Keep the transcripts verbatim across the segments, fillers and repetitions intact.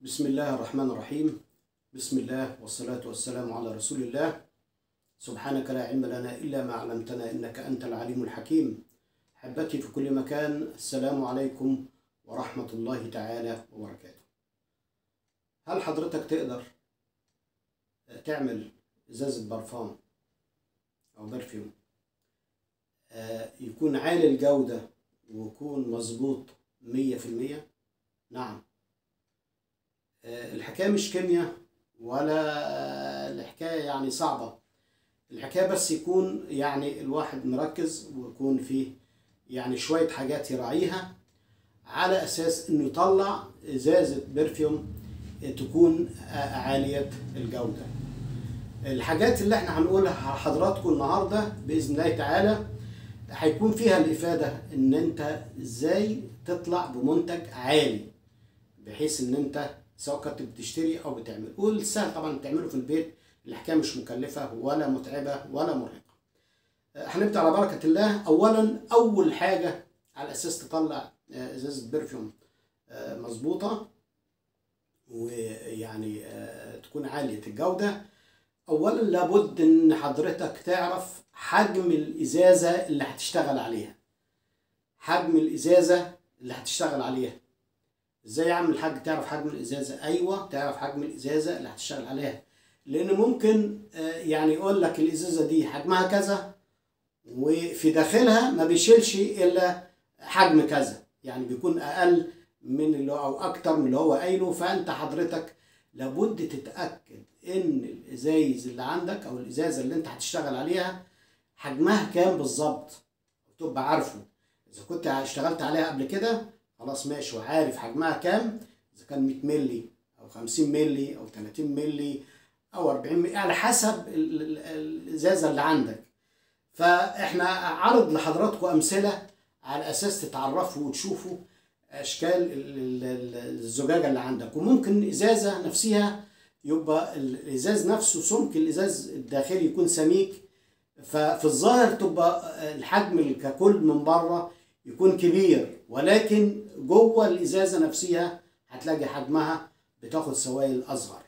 بسم الله الرحمن الرحيم. بسم الله والصلاة والسلام على رسول الله. سبحانك لا علم لنا إلا ما علمتنا إنك أنت العليم الحكيم. أحبتي في كل مكان، السلام عليكم ورحمة الله تعالى وبركاته. هل حضرتك تقدر تعمل إزازة برفان أو برفيوم يكون عالي الجودة ويكون مظبوط مية في المية؟ نعم. الحكاية مش كيمياء ولا الحكاية يعني صعبة. الحكاية بس يكون يعني الواحد مركز ويكون فيه يعني شوية حاجات يراعيها على أساس إنه يطلع إزازة برفيوم تكون عالية الجودة. الحاجات اللي احنا هنقولها لحضراتكم النهاردة بإذن الله تعالى هيكون فيها الإفادة إن أنت إزاي تطلع بمنتج عالي، بحيث إن أنت سواء كنت بتشتري او بتعمل، والسهل طبعا تعمله في البيت. الحكايه مش مكلفه ولا متعبه ولا مرهقه. هنبدا على بركه الله. اولا اول حاجه على اساس تطلع ازازه برفيوم مظبوطه ويعني تكون عاليه الجوده، اولا لابد ان حضرتك تعرف حجم الازازه اللي هتشتغل عليها. حجم الازازه اللي هتشتغل عليها ازاي يا عم الحاج تعرف حجم الازازه؟ ايوه تعرف حجم الازازه اللي هتشتغل عليها، لان ممكن يعني يقول لك الازازه دي حجمها كذا وفي داخلها ما بيشيلش الا حجم كذا، يعني بيكون اقل من اللي او اكتر من اللي هو قايله. فانت حضرتك لابد تتاكد ان الازايز اللي عندك او الازازه اللي انت هتشتغل عليها حجمها كام بالظبط، تبقى عارفه. اذا كنت اشتغلت عليها قبل كده خلاص ماشي وعارف حجمها كام، اذا كان مية مللي او خمسين مللي او تلاتين مللي او اربعين مللي على حسب الازازه اللي عندك. فاحنا عرض لحضراتكم امثله على اساس تتعرفوا وتشوفوا اشكال الزجاجه اللي عندك. وممكن ازازه نفسها يبقى الازاز نفسه سمك الازاز الداخلي يكون سميك، ففي الظاهر تبقى الحجم ككل من بره يكون كبير، ولكن جوه الازازه نفسها هتلاقي حجمها بتاخد سوائل اصغر.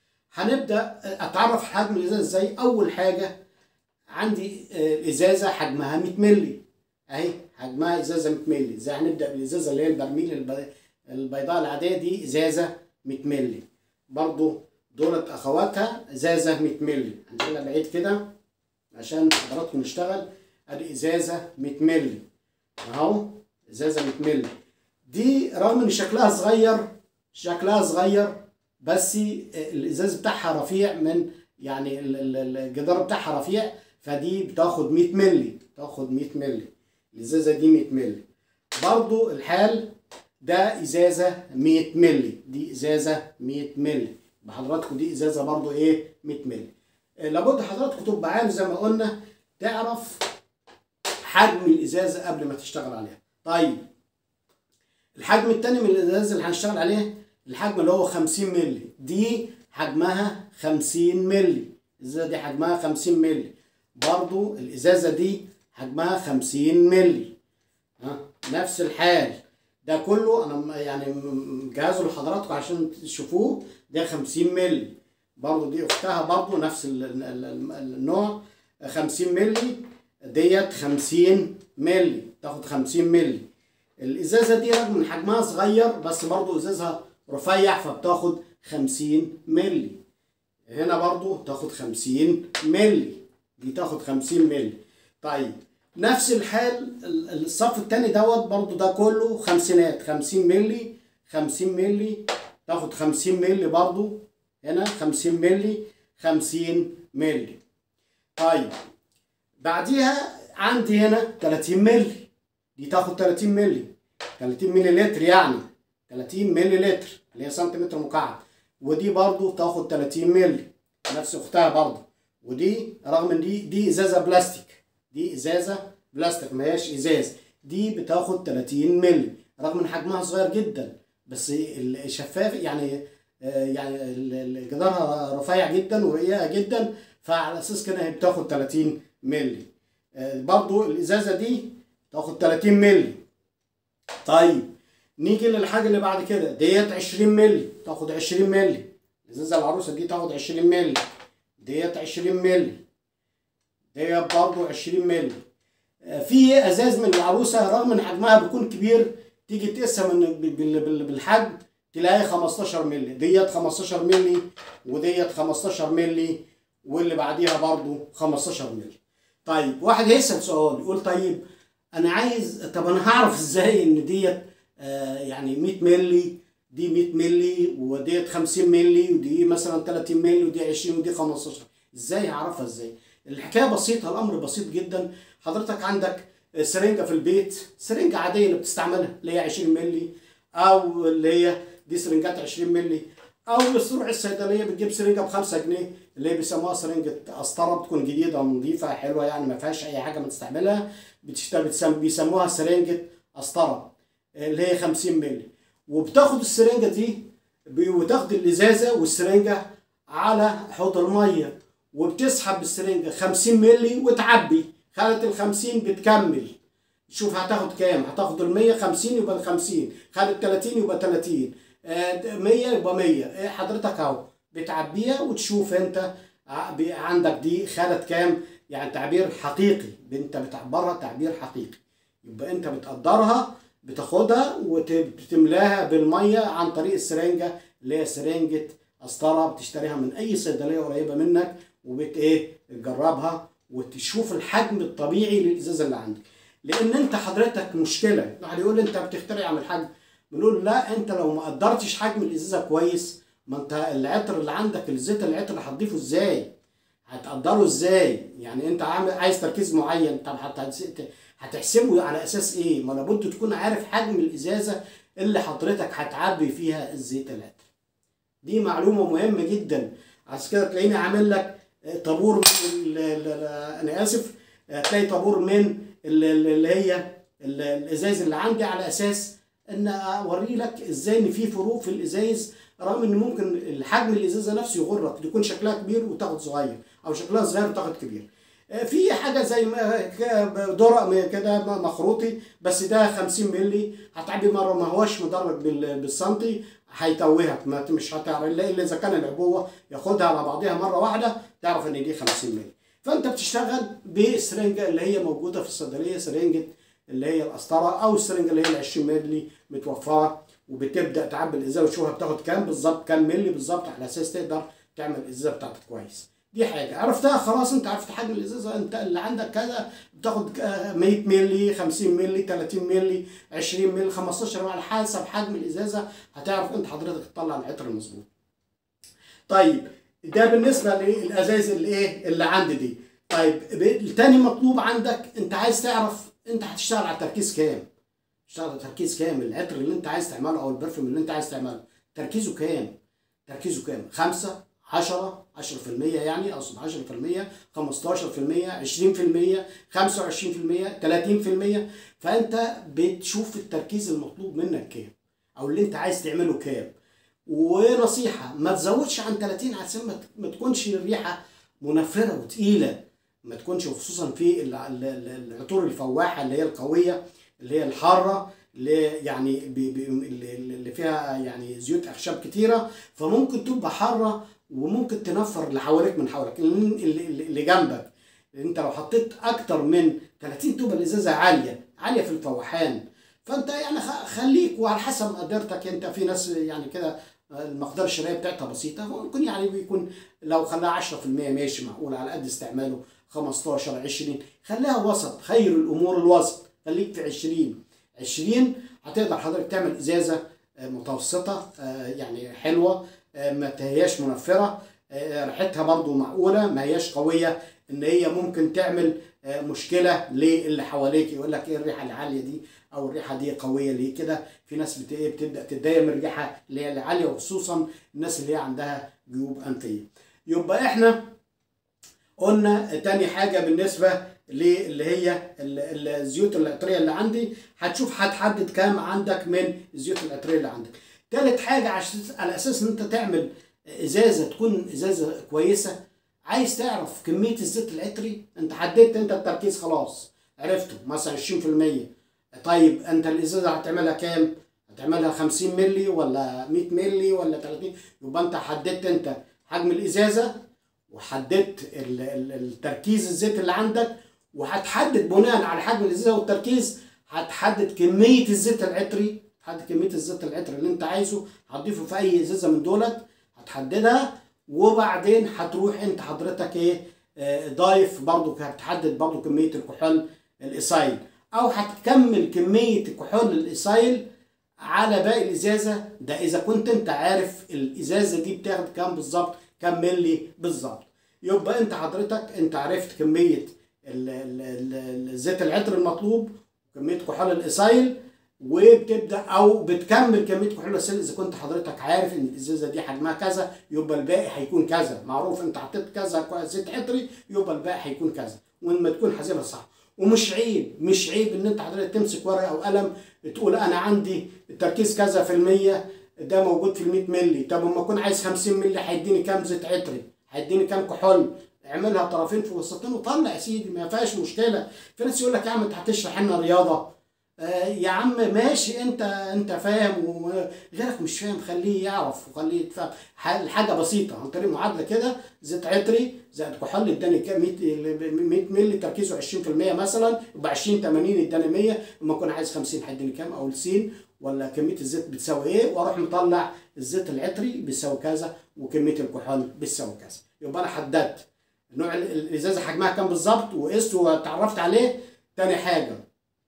هنبدا اتعرف حجم الازازه ازاي. اول حاجه عندي الازازه حجمها مية مللي اهي، حجمها ازازه مية مللي. ازاي هنبدا بالازازه اللي هي البرميل البيضاء العاديه دي، ازازه مية مللي. برضو دولت اخواتها ازازه مية مللي. هنشيلها بعيد كده عشان حضراتكم نشتغل. ادي ازازه مية مللي اهو، ازازه مية مللي دي رغم ان شكلها صغير شكلها صغير بس الازاز بتاعها رفيع، من يعني الجدار بتاعها رفيع، فدي بتاخد مية مللي بتاخد مية مللي. الازازه دي مية مللي. برضو الحال ده ازازه مية مللي، دي ازازه مية مللي. بحضراتكم دي ازازه برضو ايه مية مللي. لابد حضراتكم تبقى عارف زي ما قلنا تعرف حجم الازازه قبل ما تشتغل عليها. طيب الحجم الثاني من الازازه اللي هنشتغل عليه الحجم اللي هو خمسين مللي. دي حجمها خمسين مللي، الازازه دي حجمها خمسين مللي. برضو الازازه دي حجمها خمسين مللي. ها نفس الحال ده كله انا يعني مجهزه لحضراتكم عشان تشوفوه. ده خمسين مللي. برضو دي اختها برضو نفس النوع خمسين مللي. ديت خمسين مللي تاخد خمسين مللي. الازازه دي رغم ان حجمها صغير بس برضو ازازها رفيع فبتاخد خمسين مللي. هنا برضو تاخد خمسين مللي، دي تاخد خمسين مللي. طيب نفس الحال الصف الثاني دوت برضو ده كله خمسينات، خمسين مللي خمسين مللي تاخد خمسين مللي. برضو هنا خمسين مللي خمسين مللي. طيب بعديها عندي هنا تلاتين مللي، دي تاخد تلاتين مللي، تلاتين مللي لتر، يعني تلاتين مللي لتر اللي هي سنتيمتر مكعب. ودي برضو تاخد تلاتين مللي نفس اختها برضو. ودي رغم ان دي دي ازازه بلاستيك، دي ازازه بلاستيك ما هياش ازاز، دي بتاخد تلاتين مللي رغم ان حجمها صغير جدا بس الشفاف يعني يعني جدارها رفيع جدا ورقيقه جدا، فعلى اساس كده هي بتاخد تلاتين مللي. برضو الازازه دي تاخد تلاتين مللي. طيب نيجي للحاجه اللي بعد كده، ديت عشرين مللي، تاخد عشرين مللي. الازازه العروسه دي تاخد عشرين مللي، ديت عشرين مللي، ديت برضه عشرين مللي. في ازاز من العروسه رغم ان حجمها بيكون كبير تيجي تقيسها من بالحجم تلاقي خمستاشر مللي، ديت خمستاشر مللي وديت خمستاشر مللي واللي بعديها برضه خمستاشر مللي. طيب واحد هيسأل سؤال يقول طيب انا عايز، طب انا هعرف ازاي ان ديت آه يعني مية مللي، دي مية مللي وديت خمسين مللي ودي مثلا تلاتين مللي ودي عشرين ودي خمستاشر، ازاي هعرفها ازاي؟ الحكايه بسيطه، الامر بسيط جدا. حضرتك عندك سرنجه في البيت، سرنجه عاديه اللي بتستعملها اللي هي عشرين مللي، او اللي هي دي سرنجات عشرين مللي، او تروح الصيدليه بتجيب سرنجه ب خمسة جنيه اللي هي بيسموها سرنجه قسطره، بتكون جديده ونظيفه حلوه يعني ما فيهاش اي حاجه بتستعملها، بتشتغل بيسموها سرنجه قسطره اللي هي خمسين مللي. وبتاخد السرنجه دي وتاخد الازازه والسرنجه على حوض الميه وبتسحب السرنجه خمسين مللي وتعبي، خدت ال خمسين بتكمل، شوف هتاخد كام، هتاخد ال مية، خمسين يبقى خمسين، خدت تلاتين يبقى تلاتين، مية يبقى مية، حضرتك اهو بتعبيها وتشوف انت عندك دي خدت كام، يعني تعبير حقيقي، انت بتعبرها تعبير حقيقي، يبقى انت بتقدرها، بتاخدها وبتملاها بالميه عن طريق السرنجه اللي هي سرنجه قسطره، بتشتريها من اي صيدليه قريبه منك وبت ايه تجربها وتشوف الحجم الطبيعي للازازه اللي عندك. لان انت حضرتك مشكله، واحد يقول لي انت بتخترع عن الحجم، بنقول لا، انت لو ما قدرتش حجم الازازه كويس، ما انت العطر اللي عندك، الزيت العطر اللي هتضيفه ازاي؟ هتقدره ازاي؟ يعني انت عامل عايز تركيز معين، طب هتحسبه على اساس ايه؟ ما لابد تكون عارف حجم الازازه اللي حضرتك هتعبي فيها الزيت العطر. دي معلومه مهمه جدا، عشان كده تلاقيني عامل لك طابور من انا اسف تلاقي طابور من اللي هي الازاز اللي عندي، على اساس ان اوري لك ازاي ان في فروق في الازاز، رغم ان ممكن الحجم الازازه نفسه يغرك، يكون شكلها كبير وتاخد صغير او شكلها صغير وتاخد كبير. في حاجه زي درق كده مخروطي، بس ده خمسين مللي، هتعبي مره ما هوش مدرج بالسنتي، هيتوهك، مش هتعرف الا اذا كان العبوه ياخدها على بعضها مره واحده تعرف ان دي خمسين مللي. فانت بتشتغل بالسرنجه اللي هي موجوده في الصيدليه، سرنجه اللي هي القسطره او السرنجه اللي هي ال عشرين مللي متوفره، وبتبدا تعبي الازازه وتشوفها بتاخد كام بالظبط، كام مللي بالظبط، على اساس تقدر تعمل الازازه بتاعتك كويس. دي حاجه عرفتها خلاص، انت عرفت حجم الازازه انت اللي عندك كذا، بتاخد مية مللي، خمسين مللي، تلاتين مللي، عشرين مللي، خمستاشر، على حسب حجم الازازه هتعرف انت حضرتك تطلع العطر المظبوط. طيب ده بالنسبه للازاز اللي ايه اللي عندي دي. طيب التاني مطلوب عندك، انت عايز تعرف انت هتشتغل على تركيز كام، تشتغل على تركيز كام، العطر اللي انت عايز تعمله او البرفيوم اللي انت عايز تعمله تركيزه كام، تركيزه كام، خمسة، عشرة، عشرة في المية، يعني اقصد عشرة في المية، خمستاشر في المية، عشرين في المية، خمسة وعشرين في المية، تلاتين في المية. فانت بتشوف التركيز المطلوب منك كام او اللي انت عايز تعمله كام. ونصيحه ما تزودش عن تلاتين عشان ما تكونش الريحه منفره وتقيله، ما تكونش، خصوصا في العطور الفواحه اللي هي القويه اللي هي الحاره اللي يعني اللي فيها يعني زيوت اخشاب كتيره، فممكن تبقى حاره وممكن تنفر اللي حواليك من حولك اللي جنبك. انت لو حطيت اكتر من تلاتين تبقى الازازه عاليه عاليه في الفواحان، فانت يعني خليك وعلى حسب مقدرتك انت. في ناس يعني كده المقدار الشرائيه بتاعتها بسيطه، ممكن يعني بيكون لو خلاها عشرة في المية ماشي معقول على قد استعماله، خمستاشر، عشرين، خليها وسط، خير الامور الوسط، خليك في عشرين، عشرين هتقدر حضرتك تعمل ازازه متوسطه يعني حلوه، ما هياش منفره، ريحتها برضو معقوله، ما هياش قويه ان هي ممكن تعمل مشكله للي حواليك، يقول لك ايه الريحه العاليه دي او الريحه دي قويه ليه كده. في ناس بتبدا تتضايق من الريحه اللي هي العاليه، وخصوصا الناس اللي هي عندها جيوب انفيه. يبقى احنا قلنا تاني حاجه بالنسبه اللي هي الزيوت العطريه اللي عندي، هتشوف هتحدد كام عندك من الزيوت العطريه اللي عندك. تالت حاجه على اساس ان انت تعمل ازازه تكون ازازه كويسه، عايز تعرف كميه الزيت العطري، انت حددت انت التركيز خلاص عرفته مثلا عشرين في المية. طيب انت الازازه هتعملها كام؟ هتعملها خمسين مللي ولا مية مللي ولا تلاتين، يبقى انت حددت انت حجم الازازه، وحددت ال- ال- التركيز الزيت اللي عندك، وهتحدد بناء على حجم الازازه والتركيز هتحدد كميه الزيت العطري، تحدد كميه الزيت العطري اللي انت عايزه هتضيفه في اي ازازه من دولت هتحددها. وبعدين هتروح انت حضرتك ايه آه، ضايف برضو، هتحدد برضو كميه الكحول الايسايل، او هتكمل كميه الكحول الايسايل على باقي الازازه. ده اذا كنت انت عارف الازازه دي بتاخد كام بالظبط، كام ملي بالظبط. يبقى انت حضرتك انت عرفت كميه ال- ال- ال- الزيت العطر المطلوب، كميه كحول الايسايل، وبتبدا او بتكمل كميه كحول الايسايل. اذا كنت حضرتك عارف ان الازازه دي حجمها كذا يبقى الباقي هيكون كذا، معروف انت حطيت كذا زيت عطري يبقى الباقي هيكون كذا، ولما تكون حاسبها صح. ومش عيب مش عيب ان انت حضرتك تمسك ورقه او قلم تقول انا عندي التركيز كذا في المية، ده موجود في ال مية مللي. طب اما اكون عايز خمسين مللي هيديني كام زيت عطري، هيديني كام كحول، اعملها طرفين في وسطين وطلع يا سيدي، ما فيهاش مشكله. في ناس يقول لك يا عم انت هتشرح لنا رياضه. آه يا عم ماشي، انت انت فاهم وغيرك مش فاهم، خليه يعرف وخليه يتفهم. ح- الحاجه بسيطه عن طريق معادله كده، زيت عطري زائد كحول اداني كام، مية مللي تركيزه عشرين في المية مثلا، يبقى عشرين تمانين اداني مية. اما اكون عايز خمسين هيديني كام، او السين ولا كميه الزيت بتساوي ايه، واروح مطلع الزيت العطري بيساوي كذا وكميه الكحول بتساوي كذا. يبقى انا حددت نوع ال- الازازه حجمها كام بالظبط وقسته واتعرفت عليه. تاني حاجه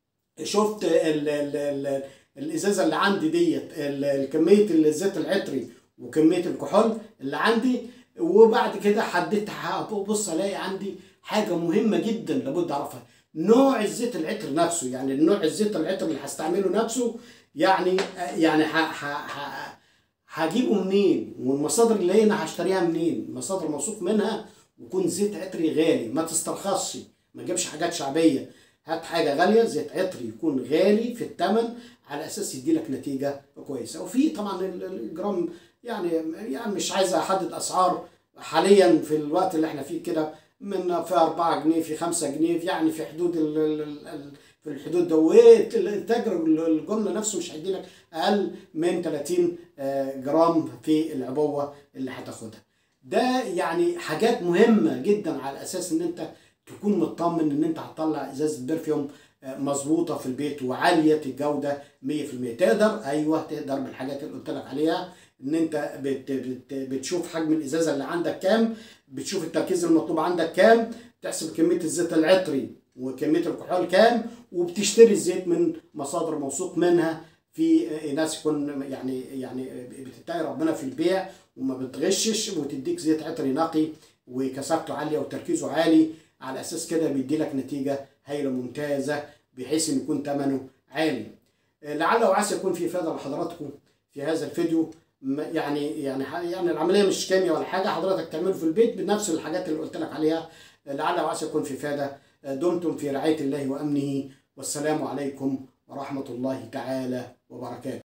شفت ال ال ال الازازه اللي عندي ديت ال- كميه الزيت العطري وكميه الكحول اللي عندي. وبعد كده حددت، بص الاقي عندي حاجه مهمه جدا لابد اعرفها، نوع الزيت العطر نفسه. يعني النوع الزيت العطر اللي هستعمله نفسه، يعني يعني ه- ه- ه- هجيبه منين، والمصادر اللي هنا هشتريها منين، مصادر موثوق منها، ويكون زيت عطري غالي ما تسترخصش، ما تجيبش حاجات شعبيه. هات حاجه غاليه، زيت عطري يكون غالي في الثمن على اساس يدي لك نتيجه كويسه. وفي طبعا ال- ال- الجرام، يعني يعني مش عايز احدد اسعار حاليا في الوقت اللي احنا فيه كده، من في أربعة جنيه في خمسة جنيه، يعني في حدود ال ال ال في الحدود ده. والتاجر الجمله نفسه مش هيدي لك اقل من تلاتين جرام في العبوه اللي هتاخدها. ده يعني حاجات مهمه جدا على اساس ان انت تكون مطمن ان انت هتطلع ازازه برفيوم مظبوطه في البيت وعاليه الجوده مية في المية. تقدر، ايوه تقدر بالحاجات اللي قلت لك عليها، ان انت بت بت بتشوف حجم الازازه اللي عندك كام، بتشوف التركيز المطلوب عندك كام، تحسب كميه الزيت العطري وكميه الكحول كام، وبتشتري الزيت من مصادر موثوق منها. في ناس يكون يعني يعني بتتقي ربنا في البيع وما بتغشش، وتديك زيت عطري نقي وكثافته عاليه وتركيزه عالي، على اساس كده بيدي لك نتيجه هايله ممتازه، بحيث ان يكون ثمنه عالي. لعل وعسى يكون في افاده لحضراتكم في هذا الفيديو. م- يعني يعني ح- يعني العمليه مش كيمياء ولا حاجه، حضرتك تعمله في البيت بنفس الحاجات اللي قلت لك عليها. لعل وعسى يكون في افاده. دمتم في رعايه الله وامنه، والسلام عليكم ورحمه الله تعالى وبركاته.